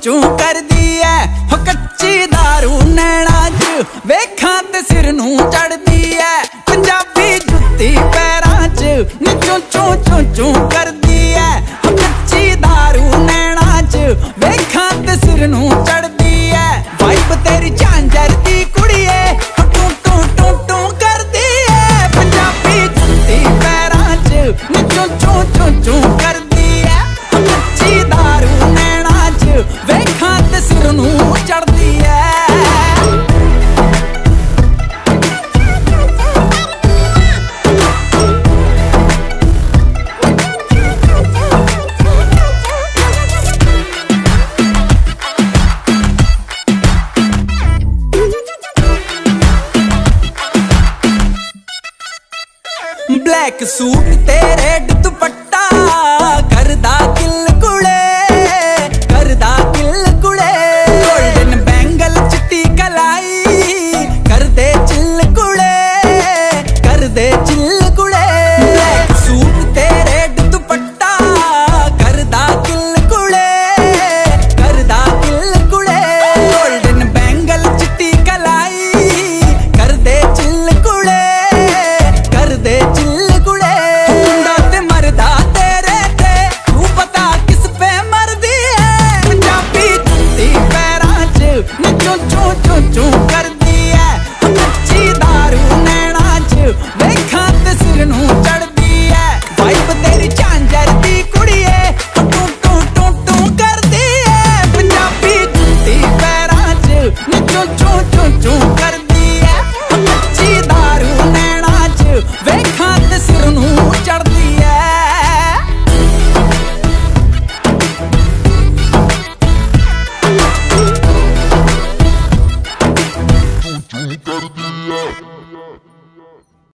चू कर दी है। हो कच्ची दारू नैना च वेखां ते सिर नू चढ़दी है। पंजाबी जुत्ती पैरां च नी चू चू चू चू कर दी है। हो कच्ची दारू नैना च वेखां ते सिर नू चढ़दी है। वाइब तेरी झांझर दी कुड़िए हो टू टू टू टू कर दी है। पंजाबी जुत्ती पैरां च नी चू चू चू चू कर दी है। हो कच्ची दारू नैना च वेखां ते सिर नू चढ़दी है। ब्लैक सूट ते रेड दुपट्टा करदा किल कुड़े, करदा किल कुड़े। गोल्डन बैंगल चिट्टी कलाई करदे चिल कुड़े, करदे चिल कुड़े। ब्लैक सूट ते रेड दुपट्टा करदा किल कुड़े, करदा किल कुड़े। गोल्डन बैंगल चिट्टी कलाई करदे चिल कुड़े, करदे चिल चू कर दी है। कच्ची दारू नैना च वेखां ते सिर नू चढ़दी है। वाइब तेरी झांझर दी कुड़िए टू टू टू टू कर दी है। पंजाबी जुत्ती पैरां च नी चू चू चू चू कर दी है।